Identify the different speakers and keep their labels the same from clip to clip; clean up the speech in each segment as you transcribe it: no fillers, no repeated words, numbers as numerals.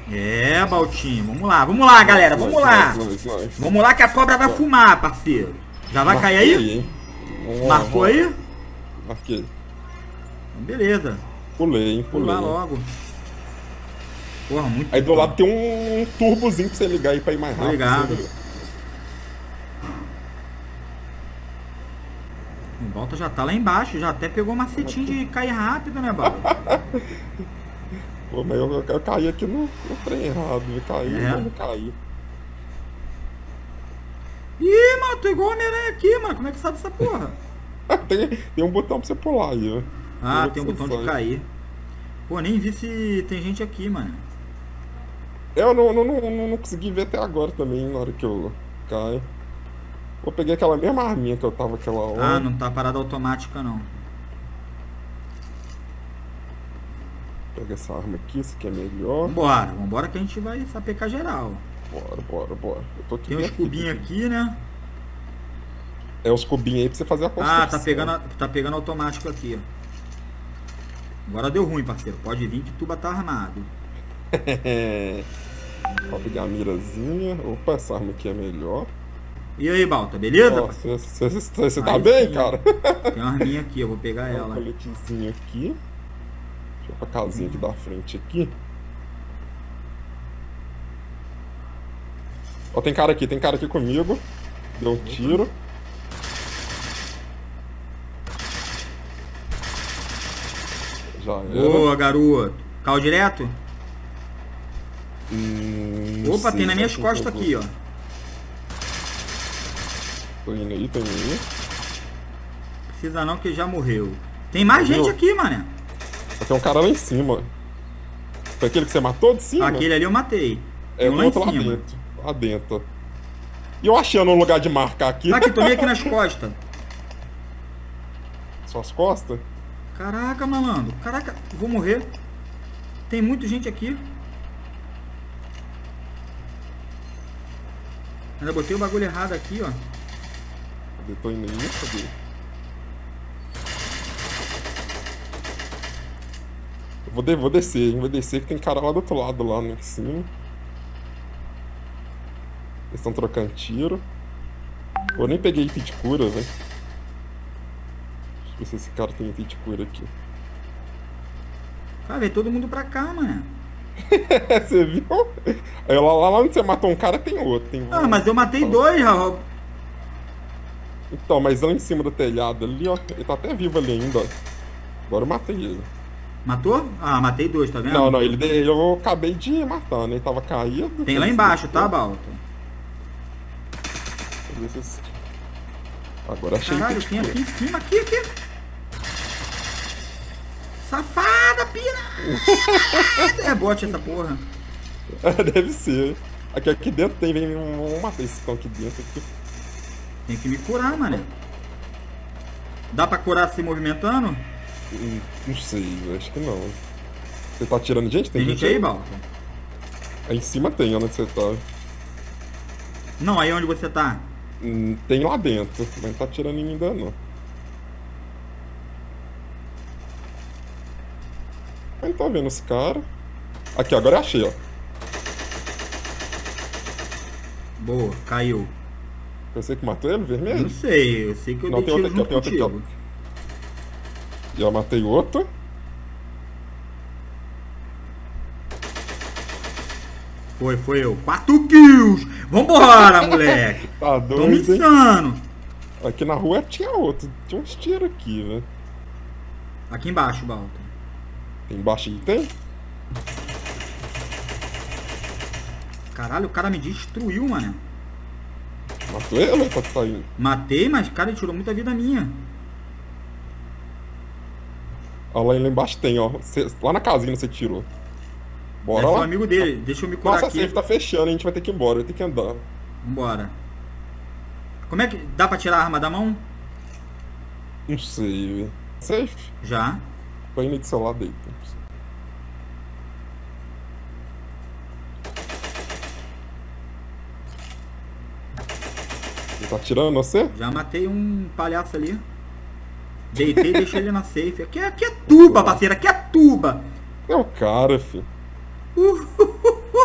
Speaker 1: É, Baltinho. Vamos lá, galera. Vamos lá. Vamos lá que a cobra vai fumar, parceiro. Já vai cair aí?
Speaker 2: Hein?
Speaker 1: Marcou aí?
Speaker 2: Marquei.
Speaker 1: Beleza.
Speaker 2: Pulei, hein?
Speaker 1: Pular logo. Porra, muito
Speaker 2: aí do lado tem um turbozinho pra você ligar aí pra ir mais rápido.
Speaker 1: Obrigado. O Balta já tá lá embaixo, já até pegou macetinho de cair rápido, né, Balta?
Speaker 2: Pô, mas eu caí aqui no trem errado. Eu caí, mas não caí.
Speaker 1: Ih, mano, tô igual o Homem-Aranha aqui, mano. Como é que sabe essa porra?
Speaker 2: tem um botão pra você pular aí, ó.
Speaker 1: Ah, tem um botão de cair. Pô, nem vi se tem gente aqui, mano.
Speaker 2: Eu não consegui ver até agora também, na hora que eu caio. Eu peguei aquela mesma arminha que eu tava aquela hora.
Speaker 1: Ah, não tá parada automática, não.
Speaker 2: Pega essa arma aqui, essa aqui é melhor.
Speaker 1: Vambora que a gente vai sapecar geral.
Speaker 2: Bora. Eu tô aqui.
Speaker 1: Tem uns cubinhos aqui, né?
Speaker 2: É os cubinhos aí pra você fazer a construção.
Speaker 1: Ah, tá pegando automático aqui, ó. Agora deu ruim, parceiro. Pode vir que Tuba tá armado.
Speaker 2: Vou pegar a mirazinha. Opa, essa arma aqui é melhor.
Speaker 1: E aí, Balta, beleza?
Speaker 2: Você tá bem,
Speaker 1: sim.
Speaker 2: cara?
Speaker 1: Tem uma arminha aqui, eu vou pegar ela.
Speaker 2: Um coletezinho aqui. Deixa eu ir pra casinha aqui da frente aqui. Ó, tem cara aqui comigo. Deu um tiro. Já era.
Speaker 1: Boa, garoto. Caiu direto? Opa, tem nas minhas costas aqui, ó.
Speaker 2: Tô indo aí.
Speaker 1: Precisa não, que já morreu. Tem mais gente aqui, mané.
Speaker 2: Tem um cara lá em cima. Foi aquele que você matou de cima?
Speaker 1: Aquele ali eu matei.
Speaker 2: É o outro lá dentro. E eu achando um lugar de marcar aqui.
Speaker 1: Tá aqui, tomei aqui nas costas.
Speaker 2: Suas costas?
Speaker 1: Caraca, malandro. Caraca, vou morrer. Tem muita gente aqui. Ainda botei o bagulho errado aqui, ó.
Speaker 2: Cadê? Tô indo aí, cadê? Vou descer, hein? Vou descer que tem cara lá do outro lado, lá em cima. Eles estão trocando tiro. Eu nem peguei item de cura, velho. Deixa eu ver se esse cara tem item de cura aqui.
Speaker 1: Cara, veio todo mundo pra cá, mano.
Speaker 2: Você viu? Aí lá onde você matou um cara tem outro.
Speaker 1: Ah, mas eu matei dois, Raul.
Speaker 2: Então, mas lá em cima do telhado ali, ó. Ele tá até vivo ali ainda, ó. Agora eu matei ele.
Speaker 1: Matou? Ah, matei dois, tá vendo?
Speaker 2: Não, eu acabei de matar, né? Ele tava caído.
Speaker 1: Tem lá embaixo, tá, Balta?
Speaker 2: Agora achei.
Speaker 1: Caralho, tem aqui em cima, aqui. Safada, pina! É bot essa porra.
Speaker 2: Deve ser. Aqui dentro tem, vamos matar esse cão aqui dentro. Aqui.
Speaker 1: Tem que me curar, mano. Dá pra curar se movimentando?
Speaker 2: Não sei, acho que não. Você tá atirando gente?
Speaker 1: Tem gente aí, Balta?
Speaker 2: Aí em cima tem, onde você tá.
Speaker 1: Não, aí onde você tá?
Speaker 2: Tem lá dentro, mas não tá atirando em mim ainda não. Eu não tô vendo esse cara. Aqui, agora eu achei, ó.
Speaker 1: Boa, caiu.
Speaker 2: Você que matou ele, vermelho?
Speaker 1: Não sei, eu sei que eu
Speaker 2: não,
Speaker 1: dei
Speaker 2: tem
Speaker 1: tiro
Speaker 2: outro aqui,
Speaker 1: junto
Speaker 2: tem outro aqui, ó. Já matei outro.
Speaker 1: Foi eu. 4 kills! Vambora, moleque!
Speaker 2: Tá doido,
Speaker 1: tô me insano!
Speaker 2: Aqui na rua tinha outro. Tinha uns tiros aqui, velho.
Speaker 1: Aqui embaixo, Balta.
Speaker 2: Tem embaixo aí, tem?
Speaker 1: Caralho, o cara me destruiu, mano.
Speaker 2: Matou ele? Tá indo.
Speaker 1: Matei, mas, cara, ele tirou muita vida minha.
Speaker 2: Olha lá embaixo tem, ó. Lá na casinha você tirou. Bora lá.
Speaker 1: É o amigo dele. Deixa eu me curar
Speaker 2: aqui.
Speaker 1: aqui.
Speaker 2: Nossa, a safe tá fechando, a gente vai ter que ir embora, vai ter que andar.
Speaker 1: Vambora. Como é que... Dá pra tirar a arma da mão?
Speaker 2: Não sei, velho. Safe?
Speaker 1: Já.
Speaker 2: Tô indo do seu lado aí. Ele tá atirando você?
Speaker 1: Já matei um palhaço ali. Deitei e deixei ele na safe. Aqui é tuba, parceiro. Aqui é tuba.
Speaker 2: É o cara, filho.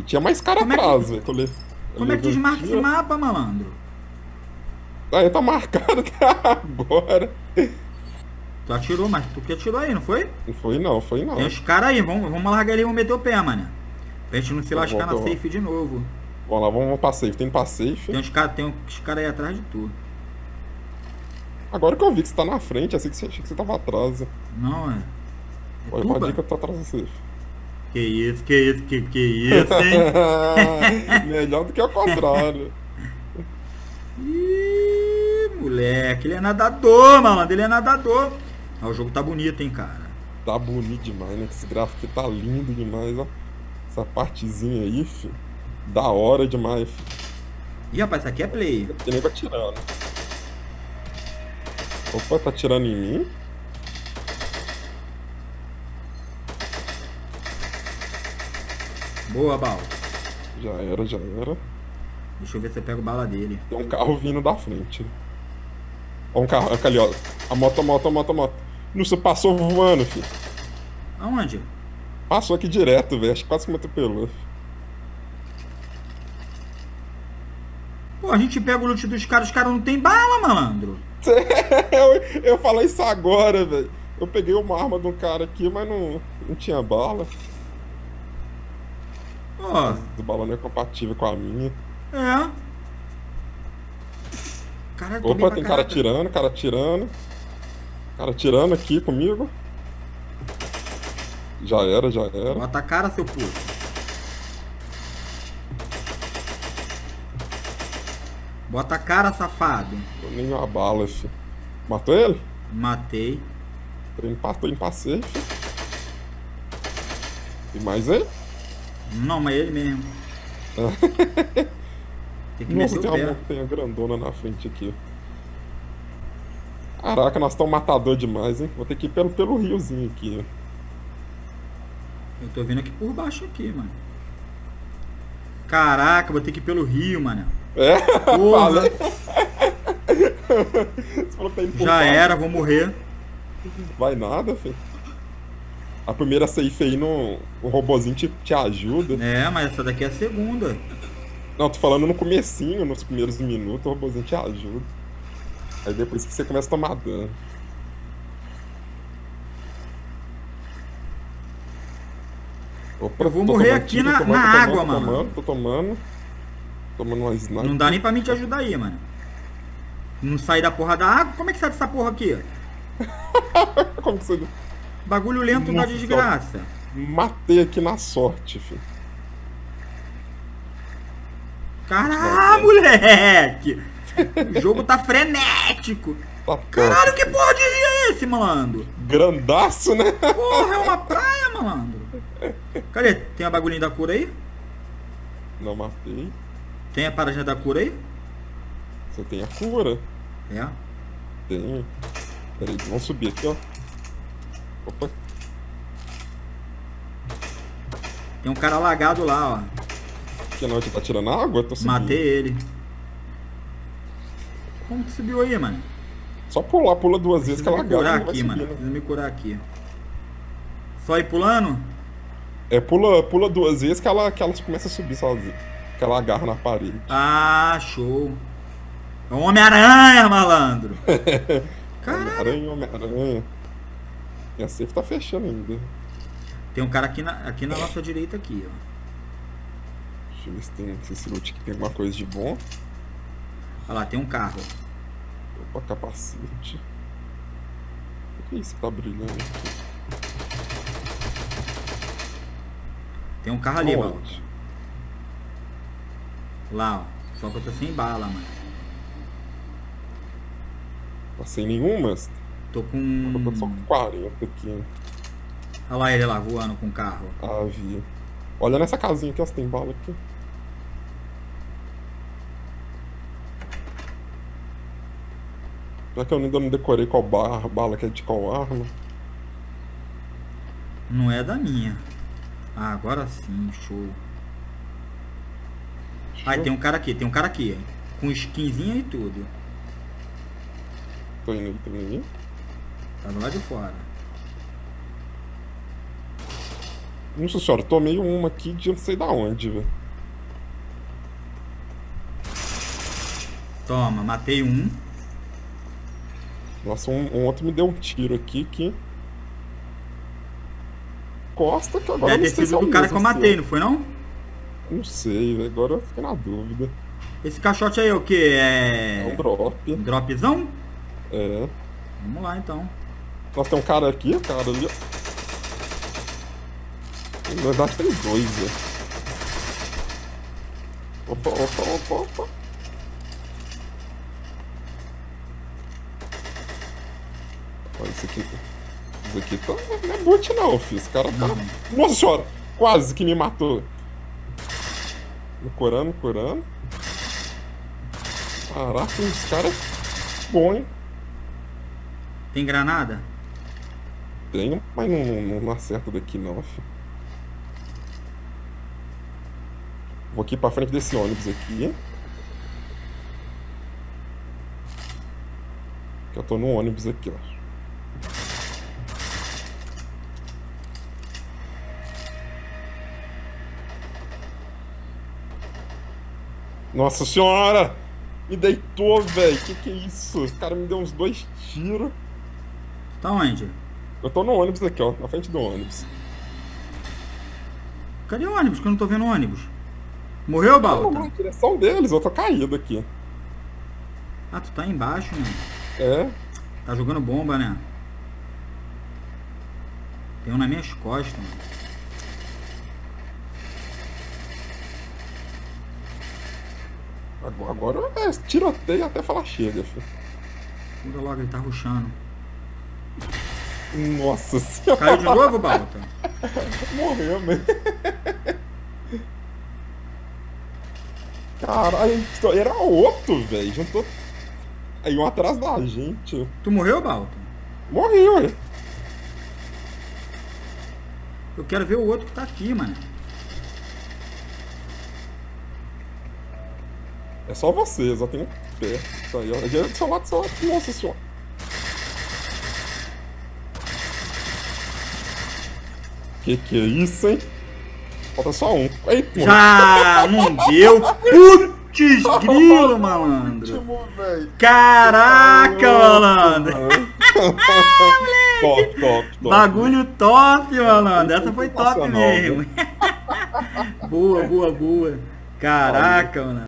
Speaker 2: tinha mais cara
Speaker 1: Como é que-
Speaker 2: atrás, velho.
Speaker 1: Como é que desmarca esse mapa, malandro?
Speaker 2: Aí tá marcado até agora.
Speaker 1: Tu atirou, mas tu que atirou aí, não foi?
Speaker 2: Não foi não, foi não.
Speaker 1: Tem os caras aí, vamos largar ele e vamos meter o pé, mano. Pra gente não se lascar na
Speaker 2: Vamos lá.
Speaker 1: safe de novo.
Speaker 2: Vamos lá, vamos pra safe. Tem pra safe.
Speaker 1: Tem uns caras aí atrás de tu.
Speaker 2: Agora que eu vi que você tá na frente, achei que você tava atrás.
Speaker 1: Não, é.
Speaker 2: Olha
Speaker 1: tuba.
Speaker 2: uma dica, eu tô atrás da safe.
Speaker 1: Que isso, hein?
Speaker 2: Melhor do que o contrário.
Speaker 1: Ih, moleque, ele é nadador, malandro, ele é nadador. Ah, o jogo tá bonito, hein, cara.
Speaker 2: Tá bonito demais, né? Esse gráfico aqui tá lindo demais, ó. Essa partezinha aí, filho. Da hora demais, filho.
Speaker 1: Ih, rapaz, isso aqui é play.
Speaker 2: Tem nego atirando. Opa, tá atirando em mim?
Speaker 1: Boa, Bal.
Speaker 2: Já era, já era.
Speaker 1: Deixa eu ver se eu pego bala dele.
Speaker 2: Tem um carro vindo da frente. Ó, um carro, olha ali, ó. A moto. Não, você passou voando, filho.
Speaker 1: Aonde?
Speaker 2: Passou aqui direto, velho. Acho que quase que me atropelou.
Speaker 1: Pô, a gente pega o loot dos caras, os caras não tem bala, malandro.
Speaker 2: Eu falei isso agora, velho. Eu peguei uma arma de um cara aqui, mas não tinha bala.
Speaker 1: Ó,
Speaker 2: A bala não é compatível com a minha.
Speaker 1: é. Caralho, tomei
Speaker 2: Opa,
Speaker 1: pra
Speaker 2: tem cara
Speaker 1: caraca.
Speaker 2: atirando. Cara atirando aqui comigo. Já era.
Speaker 1: Bota a cara, seu puto. Bota a cara, safado.
Speaker 2: Nem uma bala, filho. Matou ele?
Speaker 1: Matei.
Speaker 2: Tô em passeio, filho. Tem mais aí?
Speaker 1: Não, mas ele mesmo. Tem que
Speaker 2: Nossa,
Speaker 1: meter
Speaker 2: tem
Speaker 1: o
Speaker 2: uma
Speaker 1: pé.
Speaker 2: montanha grandona na frente aqui. Caraca, nós estamos matador demais, hein? Vou ter que ir pelo riozinho aqui, ó.
Speaker 1: Eu tô vindo aqui por baixo aqui, mano. Caraca, vou ter que ir pelo rio, mano.
Speaker 2: É?
Speaker 1: Porra,
Speaker 2: Você falou que tá indo por
Speaker 1: já
Speaker 2: baixo.
Speaker 1: era, vou morrer.
Speaker 2: Vai nada, filho. A primeira safe aí, o robozinho te ajuda.
Speaker 1: É, mas essa daqui é a segunda.
Speaker 2: Não, tô falando no comecinho, nos primeiros minutos, o robozinho te ajuda. Aí depois que você começa a tomar dano. Opa,
Speaker 1: Eu vou
Speaker 2: tô
Speaker 1: morrer
Speaker 2: tomando
Speaker 1: aqui
Speaker 2: tiro,
Speaker 1: na
Speaker 2: tô tomando,
Speaker 1: água,
Speaker 2: tô
Speaker 1: mano.
Speaker 2: Tô tomando uma sniper.
Speaker 1: Não dá nem pra mim te ajudar aí, mano. Não sair da porra da água? Como é que sai dessa porra aqui?
Speaker 2: Como que você...
Speaker 1: Bagulho lento da
Speaker 2: Nossa.
Speaker 1: desgraça.
Speaker 2: Matei aqui na sorte, filho.
Speaker 1: Caralho, moleque! O jogo tá frenético.
Speaker 2: Tá
Speaker 1: Caralho,
Speaker 2: top.
Speaker 1: que porra de rio é esse, malandro?
Speaker 2: Grandaço, né?
Speaker 1: Porra, é uma praia, malandro. Cadê? Tem a bagulhinha da cura aí?
Speaker 2: Não matei.
Speaker 1: Tem a paradinha da cura aí?
Speaker 2: Você tem a cura.
Speaker 1: É.
Speaker 2: Tem. Peraí, vamos subir aqui, ó. Opa.
Speaker 1: Tem um cara lagado lá, ó.
Speaker 2: Que não, tá tirando água? Eu tô subindo.
Speaker 1: Matei ele. Como que subiu aí, mano?
Speaker 2: Só pular, pula duas vezes que
Speaker 1: Preciso
Speaker 2: ela
Speaker 1: me curar
Speaker 2: agarra e vai
Speaker 1: aqui, mano.
Speaker 2: subindo.
Speaker 1: Preciso me curar aqui. Só ir pulando?
Speaker 2: É, pula duas vezes que ela começa a subir sozinha. Que ela agarra na parede.
Speaker 1: Ah, show. É o Homem-Aranha, malandro. Caralho.
Speaker 2: Homem-Aranha. Minha safe tá fechando ainda.
Speaker 1: Tem um cara aqui na nossa direita aqui, ó.
Speaker 2: Deixa eu ver se esse loot aqui tem alguma coisa de bom.
Speaker 1: Olha lá, tem um carro.
Speaker 2: Opa, capacete. O que é isso que tá brilhando aqui?
Speaker 1: Tem um carro ali, Val.
Speaker 2: Onde?
Speaker 1: Lá, ó. Só que eu tô sem bala, mano.
Speaker 2: Tá sem nenhuma?
Speaker 1: Tô com...
Speaker 2: Eu tô só com 40 aqui.
Speaker 1: Olha lá ele lá, voando com o carro.
Speaker 2: Ah, vi. Olha nessa casinha aqui, ó, se tem bala aqui. Já que eu ainda não decorei qual bala que é de qual arma.
Speaker 1: Não é da minha. Ah, agora sim, show. Ah, tem um cara aqui, hein? Com skinzinha e tudo.
Speaker 2: Tô indo aí.
Speaker 1: Tá do lado de fora.
Speaker 2: Nossa senhora, tomei uma aqui de não sei da onde, velho.
Speaker 1: Toma, matei um.
Speaker 2: Nossa, um outro me deu um tiro aqui que... Costa, que agora eu
Speaker 1: Deve
Speaker 2: não
Speaker 1: ter
Speaker 2: sei se
Speaker 1: sido
Speaker 2: é o
Speaker 1: do cara
Speaker 2: mesmo,
Speaker 1: que eu matei,
Speaker 2: assim,
Speaker 1: não foi não?
Speaker 2: ó. Não sei, velho. Agora eu fiquei na dúvida.
Speaker 1: Esse caixote aí é o que?
Speaker 2: É um drop.
Speaker 1: Dropzão?
Speaker 2: É.
Speaker 1: Vamos lá então.
Speaker 2: Nossa, tem um cara aqui, cara ali, ó. Na verdade tem dois, velho. Opa, opa, opa, opa. Olha isso aqui. Isso aqui tá... não é boot não, filho. Esse cara tá...
Speaker 1: Não.
Speaker 2: Nossa senhora! Quase que me matou. Curando, curando. Caraca, os caras bom, hein?
Speaker 1: Tem granada?
Speaker 2: Tenho, mas não acerta daqui não, filho. Vou aqui pra frente desse ônibus aqui. Que eu tô no ônibus aqui, ó. Nossa senhora! Me deitou, velho. Que é isso? O cara me deu uns 2 tiros.
Speaker 1: Tá onde?
Speaker 2: Eu tô no ônibus aqui, ó. Na frente do ônibus.
Speaker 1: Cadê o ônibus? Que eu não tô vendo o ônibus. Morreu,
Speaker 2: Não,
Speaker 1: Balta?
Speaker 2: na direção deles. Eu tô caído aqui.
Speaker 1: Ah, tu tá aí embaixo, né?
Speaker 2: É.
Speaker 1: Tá jogando bomba, né? Tem um nas minhas costas, mano.
Speaker 2: Agora é tiroteio até falar chega, filho.
Speaker 1: Muda logo, ele tá rushando.
Speaker 2: Nossa senhora.
Speaker 1: Caiu de novo, Balta?
Speaker 2: Morreu mesmo. Caralho, era outro, velho. Juntou. Aí um atrás da gente.
Speaker 1: Tu morreu, Balta?
Speaker 2: Morreu, ué.
Speaker 1: Eu quero ver o outro que tá aqui, mano.
Speaker 2: É só você, só tem um pé. Isso aí, ó. Aqui é do seu lado, do seu lado. Nossa senhora. Que é isso, hein? Falta só um. Eita,
Speaker 1: Já não deu. Putz, grilo, malandro.
Speaker 2: último, velho.
Speaker 1: Caraca, malandro.
Speaker 2: Top, top, top.
Speaker 1: Bagulho top, malandro. Essa foi top
Speaker 2: Sensacional,
Speaker 1: mesmo. Boa, boa, boa. Caraca, mano.